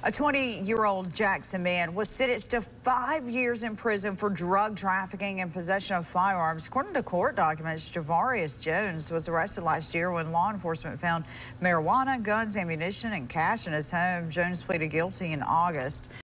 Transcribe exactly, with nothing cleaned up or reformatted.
A twenty-year-old Jackson man was sentenced to five years in prison for drug trafficking and possession of firearms. According to court documents, Javarius Jones was arrested last year when law enforcement found marijuana, guns, ammunition, and cash in his home. Jones pleaded guilty in August.